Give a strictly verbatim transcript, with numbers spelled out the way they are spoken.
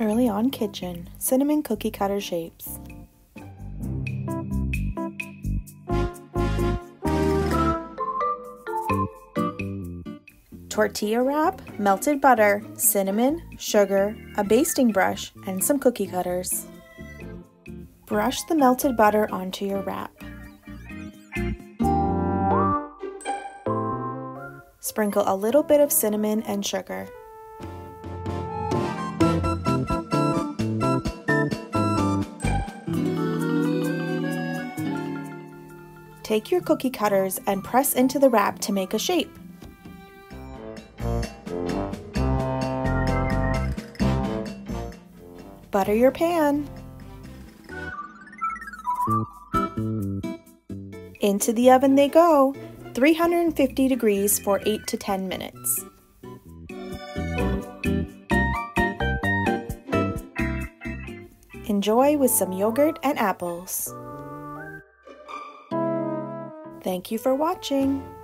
EarlyON Kitchen, cinnamon cookie cutter shapes. Tortilla wrap, melted butter, cinnamon, sugar, a basting brush, and some cookie cutters. Brush the melted butter onto your wrap. Sprinkle a little bit of cinnamon and sugar. Take your cookie cutters and press into the wrap to make a shape. Butter your pan. Into the oven they go, three hundred fifty degrees for eight to ten minutes. Enjoy with some yogurt and apples. Thank you for watching.